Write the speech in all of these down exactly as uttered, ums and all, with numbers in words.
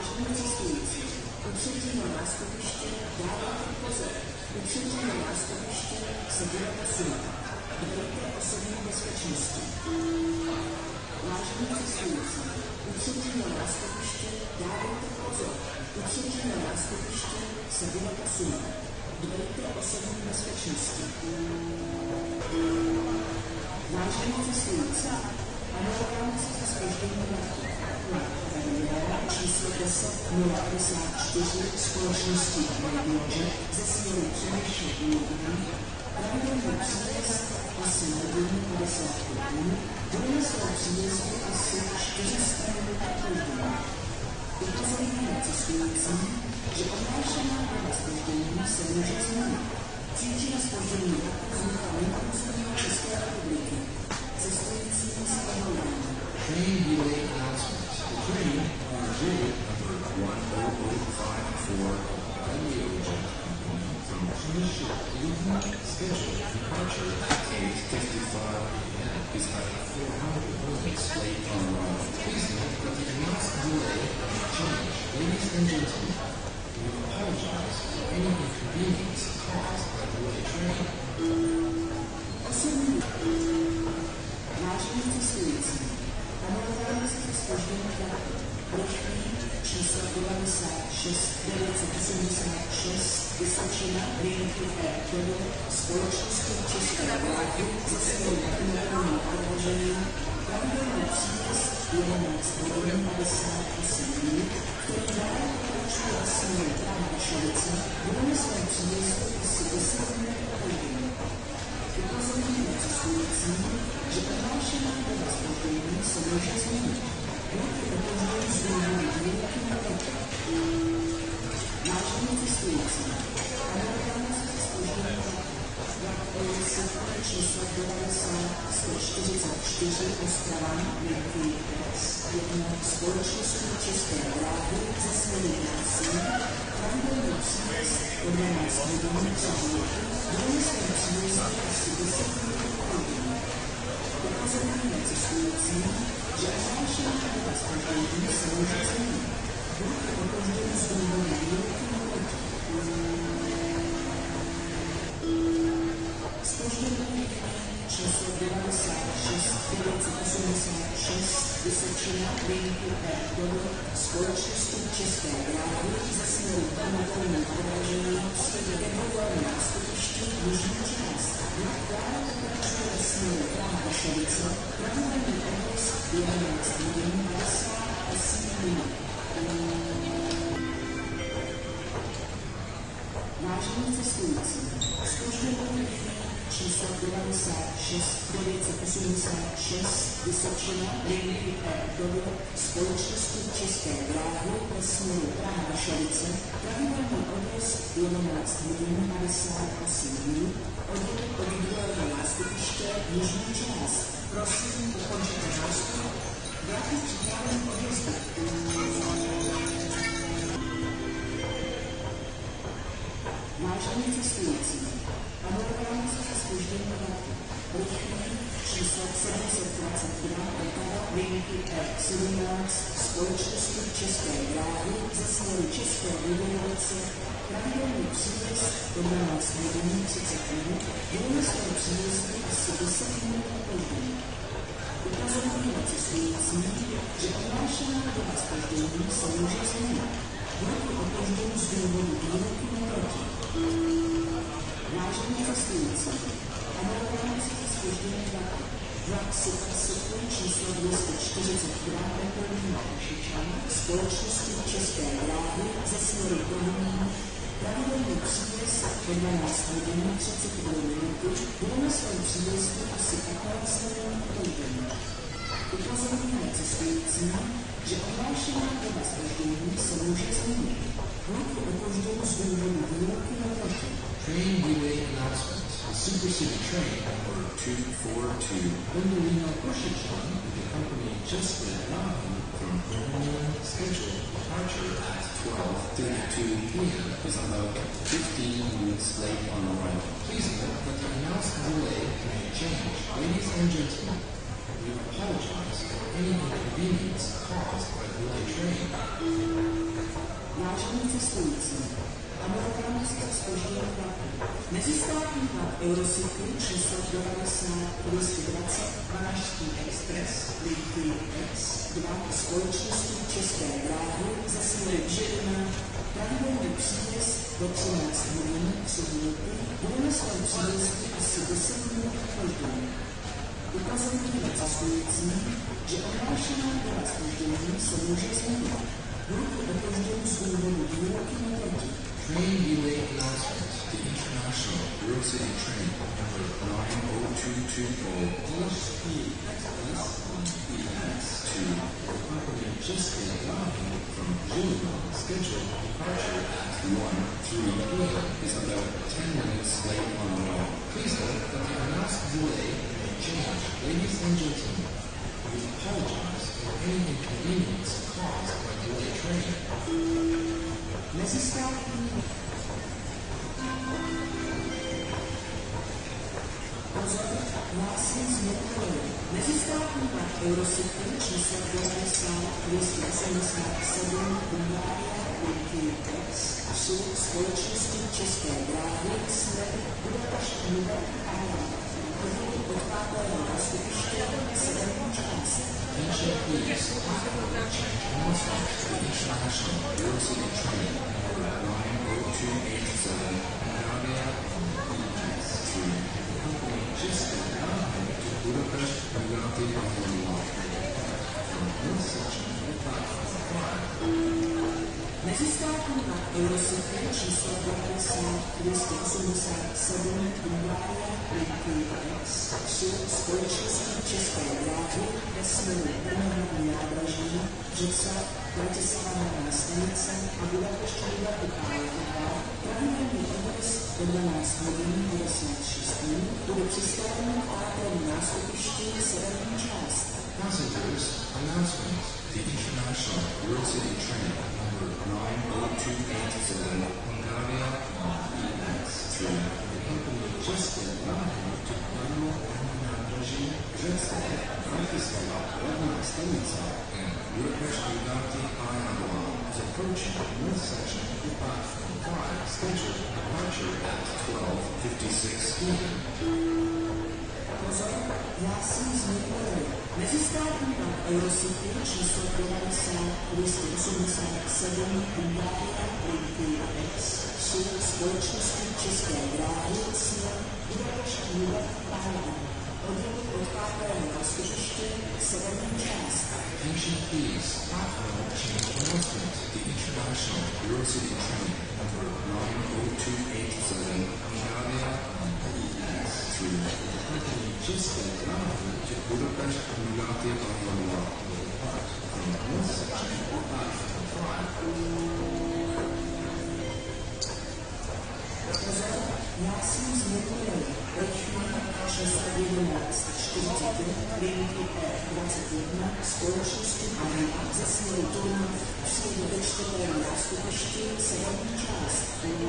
Vážení cestující, u třetího nástupiště dávajte pozor. U třetího nástupiště se bude posunout. Dbejte osobní bezpečnosti. Vážení cestující, u třetího nástupiště dávajte pozor. U třetího nástupiště se bude posunout. Dbejte osobní bezpečnosti. Vážení cestující, omlouváme se za zpoždění vlaku. Číslo deset nula padesát čtyři společnosti Medložek ze směru Přemýšlení pravidelný příjezd asi hodinu padesát minut, bude svou příjezdu asi čtyři sta minut hodinu. Upozorňujeme cestující, že ohlášená doba zpoždění se může změnit. Příčina zpoždění vlaku vznikla mimo území České republiky. Cestující se omlouváme. Train delay announcement. The train on J number one oh oh five four Medložek from Przemyśl scheduled departure at eight fifty-five a m is at four hundred minutes late on arrival. Please note that the announced delay may change. Ladies and gentlemen, we apologize for any inconvenience caused by the delayed train. Vážení cestující, omlouváme se za zpoždění vlaku. Rychlý číslo devadesát šest devět set osmdesát šest Vysočina linky R devět společnosti České dráhy ze směru Krnova odložení pravidelný příjezd jedenáct hodin padesát osm minut, který dále pokračuje ve směru Praha-Šovice, bude svém příjezdu asi deset minut hodin. Upozorňujeme cestující, že ohlášená doba zpoždění se může změnit. Vlak je opožděn z důvodu výroky na roky. Vážení cestující, omlouváme se za zpoždění vlaku. Vlak Eurosifr číslo devadesát sto čtyřicet čtyři Ostrava linky S jedna společnosti České dráhy ze směru Krasín pravidelný příjezd o dvanáct hodin tři minuty bude svým příjezdem asi deset minut hodin. Upozorňujeme cestující, že ohlášená doba zpoždění se může změnit. Vlak je opožděn z důvodu výroky na roky. Zpoždění číslo devadesát šest devět set osmdesát šest Vysočina linky R devět společnosti České dráhy ze směru Krnova odložení jednovolné nástupiště jižní část. Vlak dále pokračuje ve směru Praha-Šovice, pravidelný odvoz jedenáct hodin padesát osm minut. Vážení cestující, zpoždění číslo devadesát šest devět set osmdesát šest Vysočina linky R devět společnosti České dráhy ve směru Praha-Šovice pravidelný odvoz jedenáct hodin padesát osm minut odjel od druhého nástupiště jižní část. Prosím, ukončete nástup. Vlak je připraven k odjezdu. Vážení cestující, omlouváme se za zpoždění vlaku. Rychlý číslo sedm set dvacet dva Opava linky R sedmnáct společnosti České dráhy ze směru České Budějovice pravidelný příjezd do dvanáct hodin třicet minut bude svém příjezdu asi deset minut hodin. Upozorňujeme cestující, že ohlášená doba zpoždění se může změnit. Vlak je opožděn z důvodu výroky na roky. Vážení cestující, omlouváme se za zpoždění vlaku. Vlak Supersuper číslo dvě stě čtyřicet dva Petrovina Košičan společnosti České dráhy ze směru Bohumín pravidelný příjezd do dvanáct hodin třicet minut bude na svém příjezdu asi patnáct minut hodin. Upozorňujeme cestující, že ohlášená doba zpoždění se může změnit. Vlak je opožděn z důvodu výroky na roky. Train delay announcement. The Super City train number two forty-two Pendolino Košičan with the company just left line from Bohumín scheduled departure at twelve thirty-two p m is about fifteen minutes late on arrival. Please note that the announced delay may change. Ladies and gentlemen, we apologize for any inconvenience caused by the delayed train. Vážení cestující, Amerikáni se zpoždění vlaku. Mezistátní vlak Eurocity číslo devadesát dvě dvacet Valašský Express linky X dva společnosti České dráhy za směry Žilina pravidelný příjezd do třináct hodin tři minuty bude na svém příjezdu asi deset minut zpoždění. Upozorňuji cestující, že ohlášená doba zpoždění se může změnit. Budou opoždění z důvodu výroky na trati. Train delay announcement. The international Eurocity train number nine oh two two oh H P Express E X to accompany České dráhy from Žilina, scheduled departure at one three p m is about ten minutes late on the way. Please note that the announced delay may change. Ladies and gentlemen, we apologize for any inconvenience caused by delayed train. Mezistátní pozor, hlásím změnu koleje. Mezistátní vlak Eurocity číslo devadesát dvě osmdesát sedm Bulgária linky X jsou společnosti České dráhy směr Budapešť Newberg a Podvody od pátého nástupiště severní část. Attention please, platform change announcement. The international Eurocity train number nine oh two eight seven Bulgaria E X to accompany České dráhy to Budapest Bugatti Aurora. From this section of platform five. Mezistátní vlak Eurocity číslo devadesát dvě osmdesát sedm Bulgária linky X jsou společnosti České dráhy ve směru Brno nádraží, Řecka, Bratislavská stanice a Budapešť Newberg pravidelný provoz do dvanáct hodin padesát šest minut bude přistání v pátém nástupišti severní část. Passengers, announcement. The international Eurocity train number nine oh two eight seven Bulgaria E X to accompany České dráhy to Brno nádraží, Řecka, Bratislava, Hlavná stanice and Budapest Bugatti Aurora is approaching this section of the platform five, scheduled departure at twelve fifty-six p m. Pozor, hlásím změnu koleje. Mezistátní vlak Eurocity číslo devadesát dvě osmdesát sedm Bulgária linky X jsou společnosti České dráhy směr Budapešť Newberg a Podvody od pátého nástupiště severní část. Attention please, platform change announcement. The international Eurocity train number nine oh two eight seven Bulgaria E X to accompany České dráhy to Budapest Bugatti Aurora will depart from this section of platform five. Pozor, hlásím změnu koleje. Ročník číslo jedenáct čtyřicet linky E dvacet jedna společnosti Aria ze směru Turna přijde ve čtvrtém nástupišti severní část.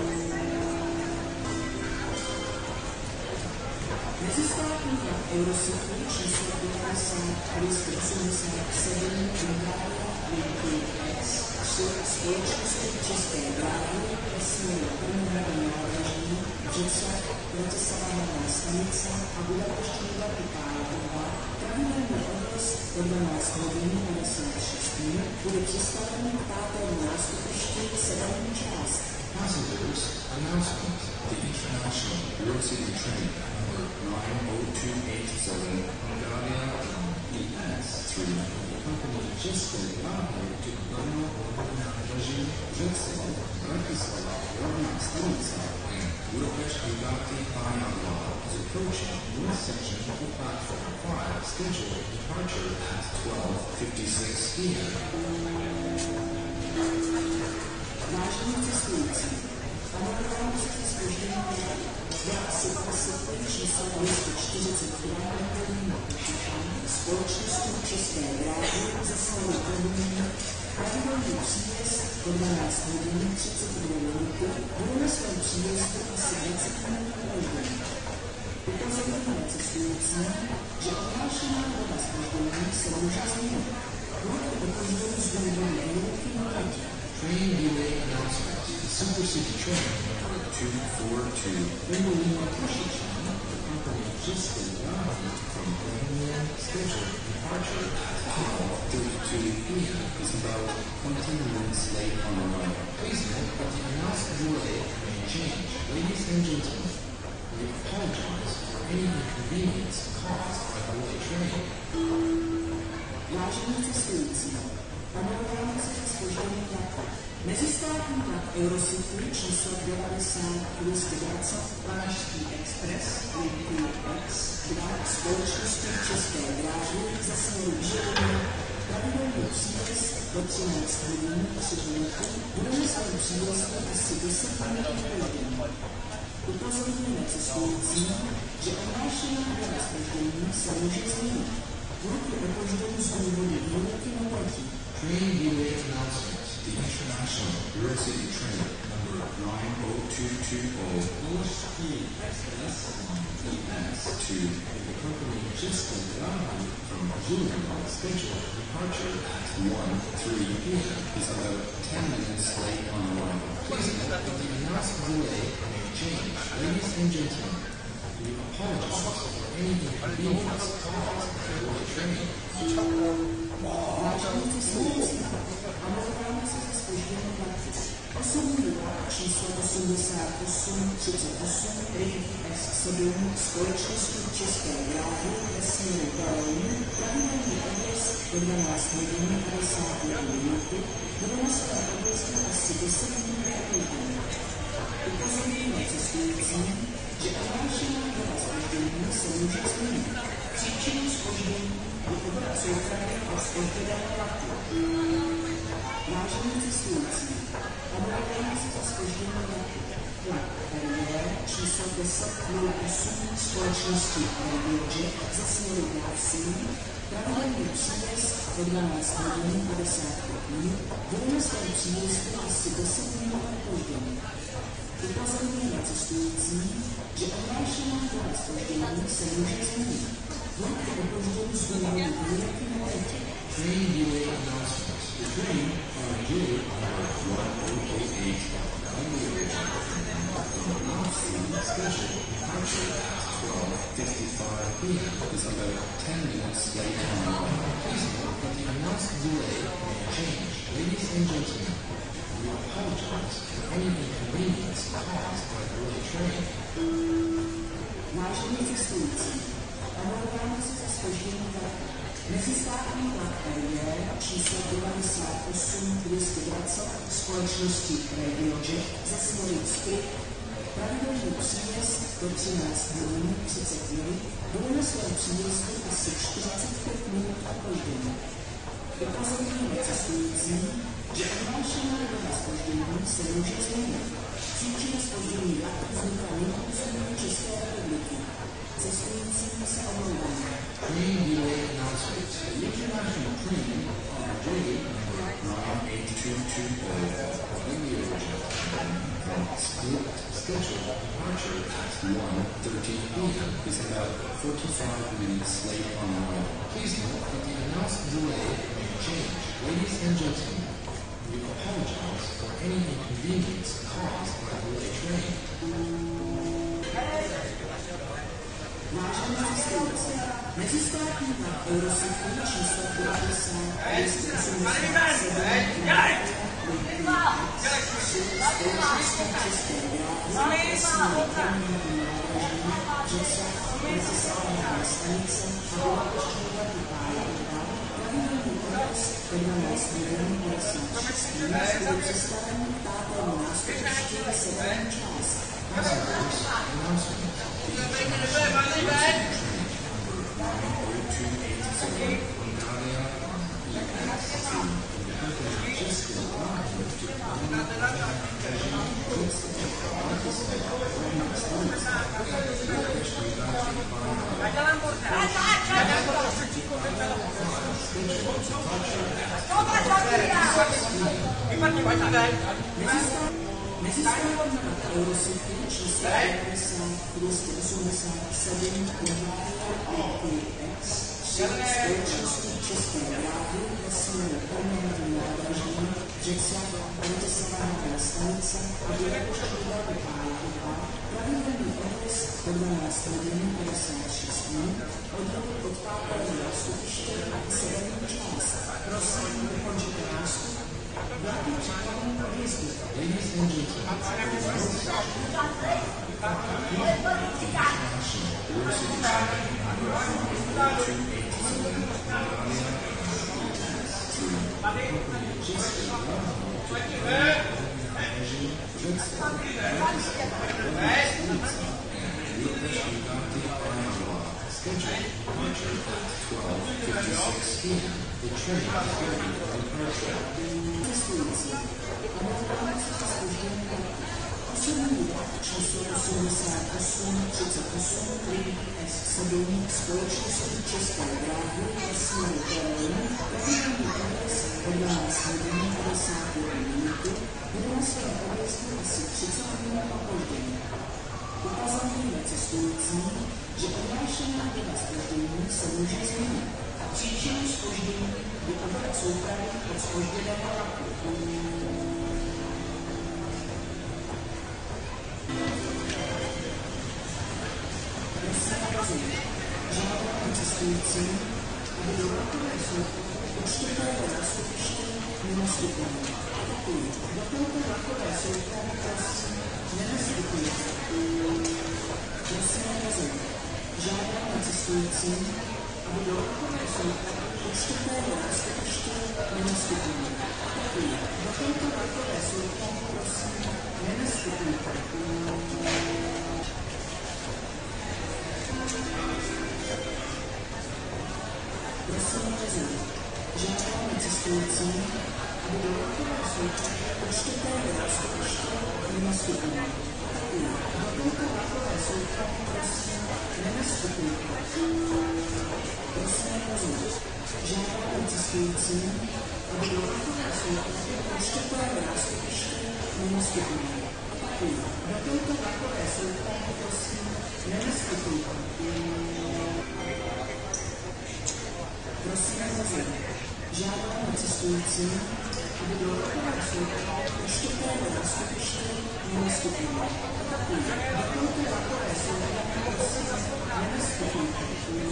Mezistátní vlak Eurocity číslo devadesát dvě osmdesát sedm Bulgária linky X jsou společnosti České dráhy ve směru Brno nádraží, Řecka, Bratislavská stanice a Budapešť Newberg pravidelný provoz do dvanáct hodin padesát šest minut bude přistaven v pátém nástupišti severní část. Passengers, announcement. The international Eurocity train number nine oh two eight seven Bulgaria E X to accompany České dráhy to Brno nádraží, Řecka, Bratislava, Hlavná stanice and Budapest Bugatti Aurora is approaching this section of the platform five, scheduled departure at twelve fifty-six p m. Vážení cestující, Amerikáni se zpoždění vlaku. Vlak City číslo dvě čtyřicet dva společnosti České dráhy ze směru Brno pravidelný příjezd do dvanáct hodin třicet dvě minuty bude na svém příjezdu asi dvacet minut zpoždění. Upozorňujeme cestující, že ohlášená doba zpoždění se může změnit. Budou opoždění z důvodu výroky na trati. Train delay announcement. Supercity train number two four two, Bengaluru Koshichi, the company just arrived from Birmingham, scheduled departure at twelve thirty-two p m is about twenty minutes late on arrival. Please note that the announced delay may change. Ladies and gentlemen, we apologize for any inconvenience caused by the late train. Vážení cestující, panováme se za zpoždění vlaku. Mezistátní vlak Eurocity číslo devadesát dvě dvacet Pražský Express linky X dva společnosti České dráhy ze směru Žiline pravidelný příjezd do třináct hodin tři minuty bude na svém příjezdu asi deset minut hodin. Upozorňujeme cestující, že ohlášená doba zpoždění se může změnit. Vlaky opoždění z důvodu výjimky neplatí. Train delay announcement. The International Eurocity train number nine oh two two oh Polski Express E X two, the company just arrived from Julian scheduled departure at one three p m is about ten minutes late on arrival. Please note that the announced delay may change. Ladies and gentlemen, we apologize for any inconvenience caused by the late train. Vážení cestující, omlouváme se za zpoždění vlaku. Osobní vlak číslo osmdesát osm třicet osm linky S sedm společnosti České dráhy ve směru Berlín pravidelný odjezd do dvanáct hodin padesát jedna minuty bude na svém odjezdu asi deset minut hodin. Upozorňujeme cestující, že ohlášená doba zpoždění se může změnit. Příčinou zpoždění je obrat soupravy a zpožděného vlaku. Vážení cestující, omlouváme se za zpoždění vlaku. Vlak R J číslo deset nula osm společnosti RadioJet ze směru Grácii pravidelný příjezd do dvanáct hodin padesát pět minut bude na svém příjezdu asi deset minut hodin. Upozorňujeme cestující, že ohlášená doba zpoždění se může změnit. Vlak je opožděný z důvodu výjimky neplatí. Train delay announcement. The train on delay number one oh oh eight Bengaluru from Moscow scheduled departure at twelve fifty-five p m is about ten minutes late on arrival. Please note that the announced delay may change. Ladies and gentlemen, we apologize for any inconvenience caused by the late train. Vážení cestující, omlouváme se za zpoždění vlaku. Mezistátní vlak R J číslo devadesát osm dvě dvacet společnosti RadioJet ze směru Split pravidelný příjezd do třináct hodin třicet minut bude na svém příjezdu asi čtyřicet pět minut hodin. Upozorňujeme cestující, že ohlášená doba zpoždění se může změnit. Příčina zpoždění vlaku vznikla mimo území České republiky. Cestující se omlouváme. Train delay announcement. The international train on delay number nine eight two two oh Bengaluru from Split scheduled departure at one thirteen p m is about forty-five minutes late on arrival. Please note that the announced delay may change. Ladies and gentlemen, we apologize for any inconvenience caused by the late train. Vážení cestující, mezistátní vlak Eurocity číslo devadesát dvě osmdesát sedm společnosti České dráhy ve směru Birmingham nádraží Česov mezistátní stanice a Budapešť Václav pravidelný odjezd do dvanáct hodin padesát šest minut bude přistání v pátém nástupišti sedmém čas. Passengers, announcement. The international Eurocity train number nine oh two eight zero Bulgaria E X two, the company just arrived to Mezistátní vlak Eurocity číslo devadesát dvě osmdesát sedm Bulgaria E X tři společnosti České dráhy ve směru Birmingham nádraží Jackson, Bratislava stanice a Dělekoštěvá Vypálová, pravidelný odjezd po dvanáct hodin padesát šest minut, odjezd od pátého nástupiště a severní část. Prosím, dokončete nástup. Vlády připravený k odjezdu. Ladies and Osobní číslo osmdesát osm třicet osm S sedm společnosti České dráhy ve směru Berlín, pravidelný odjezd o dvanáct hodin padesát jedna minuty, bude na svém odjezdu asi třicet minut opoždění. Upozorňujeme cestující, že odnášená doba zpoždění se může změnit. Příčinou zpoždění je odvrat soupravy od zpožděného vlaku. Žádáme cestující, aby do vlakové soupravy od čtvrtého nástupiště nenastupovali. Opakuju, do této vlakové soupravy prosím nenastupujte. Prosím razem. Žádáme cestující, aby do vlakové soupravy od čtvrtého nástupiště nenastupovali. Opakuju, do této vlakové soupravy prosím nenastupujte. Prosím razem. Žádáme cestující, aby do vlakové soupravy od čtvrtého nástupiště nenastupovali. Opakuju, do této vlakové soupravy prosím nenastupujte. Prosím razem. Žádáme cestující, aby do vlakové soupravy od čtvrtého nástupiště nenastupovali. Opakuju, do této vlakové soupravy prosím nenastupujte. Prosím razem. Žádáme cestující, aby do vlakové soupravy od čtvrtého nástupiště nenastupovali. Opakuju, do této vlakové soupravy prosím nenastupujte.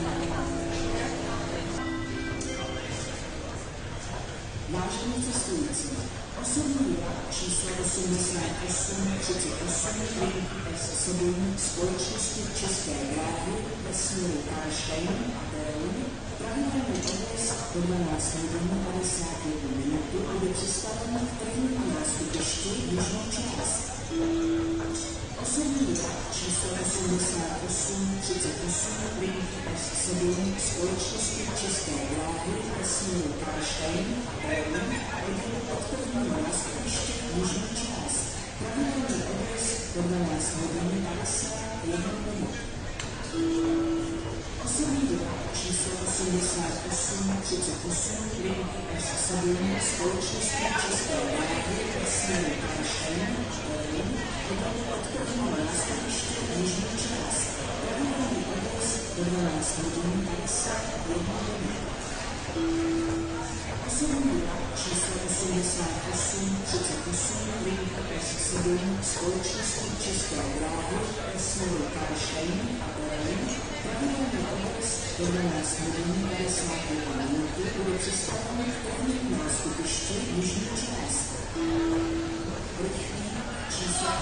Vážení cestující, osobní vlak číslo osmdesát osm třicet osm S sedm společnosti České dráhy ve směru Karlštejn a Berlín, pravidelný odjezd po dvanáct hodin padesát jedna minuty bude přistaven v prvním nástupišti jižní část. Osobní vlak číslo osmdesát osm třicet osm S sedm společnosti České dráhy ve směru Karlštejn a Berlín odjede od prvního nástupiště jižní část. Pravidelný odjezd po dvanáct hodin padesát jedna minut. Osobní vlak číslo osmdesát osm třicet osm S sedm společnosti České dráhy ve směru Karlštejn a Berlín odjede od prvního nástupiště jižní část. Pravidelný odjezd po dvanáct hodin padesát jedna minut. Osobní vlak číslo osmdesát osm třicet osm S sedm společnosti České dráhy ve směru Karlštejn a Berlín, pravidelný odjezd po dvanáct hodin padesát jedna minuty bude přistaven v prvním nástupišti jižní část. Rychlík číslo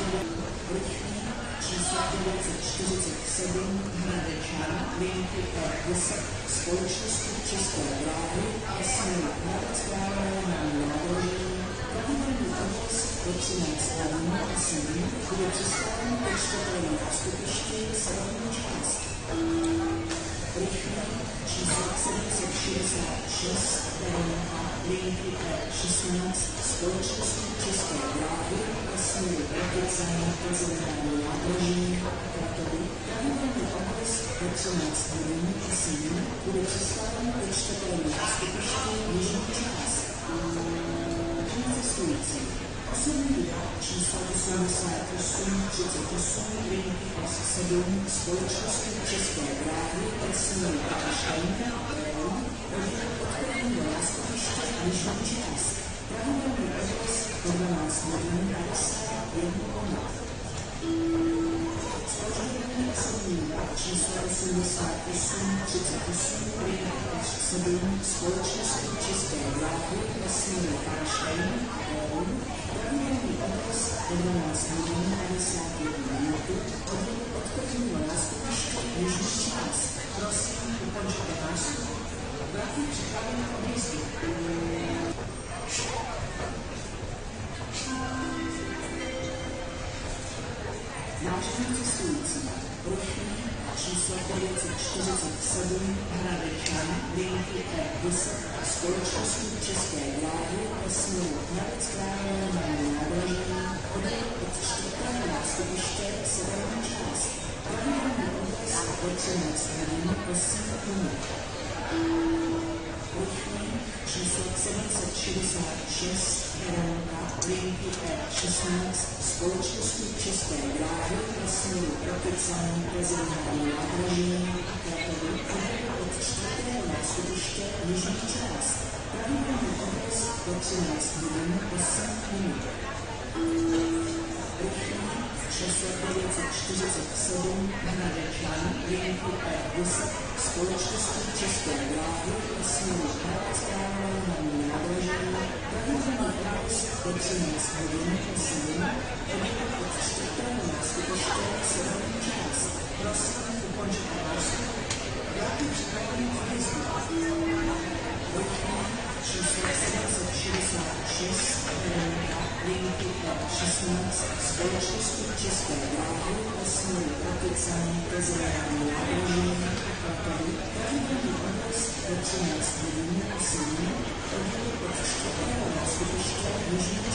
devět set čtyřicet sedm Hradečan linky E deset společnosti České dráhy ve směru Hradec Králové na nádraží, pravidelný odjezd po třináct hodin osm minut bude přistaven po čtvrtém nástupišti severní část. Rychlík číslo sedm set šedesát šest Berounka linky E šestnáct společnosti České dráhy ve směru Rakice na Plzeňské nádraží Kratovy, pravidelný odjezd po třináct hodin osm minut bude přistaven po čtvrtém nástupišti jižní část. Cestující. Osobní vlak číslo osmdesát osm třicet osm linky S sedm společnosti České dráhy ve směru Karlštejn a Berlín odjede od prvního nástupiště jižní část. Pravidelný odjezd po dvanáct hodin padesát jedna minut. Zpoždění se mývá číslo osmdesát osm třicet osm pět sedm společnosti České dráhy ve směru Karlštejn, Polen, pravidelný odvoz po dvanáct hodin padesát jedna minut, hodin odchodního nástupiště jižní část. Prosím, ukončete nástup. Vlaky připravené k odjezdu. Vážení cestující, rušení číslo devět set čtyřicet sedm Hradečan, linky E deset společnosti České dráhy ve směru Hradec Králové na nádraží, odjel od čtvrtého nástupiště severní část. Pravidelný odvoz od třináct hodin osm minut. Rušení číslo sedm set šedesát šest Veronika, linky E šestnáct společnosti České dráhy ve směru Rokycan, Prezidentální nádraží, Klatovy, odjel od čtvrtého nástupiště jižní část. Pravidelný odvoz do třináct hodin osm minut. Rušení číslo devět set čtyřicet sedm Hradečan, linky E deset společnosti České dráhy ve směru Hradec Králové na nádraží, pravidelný odvoz do třináct hodin osm minut, odjel od čtvrtého nástupiště severní část. Prosím, ukončete nástup. Vlaky připravené k odjezdu. Rušení číslo sedm set šedesát šest Veronika, linky E šestnáct společnosti České dráhy ve směru Rokycan, Prezidentální nádraží, Klatovy, pravidelný odvoz do třináct hodin osm minut, odjel od čtvrtého nástupiště jižní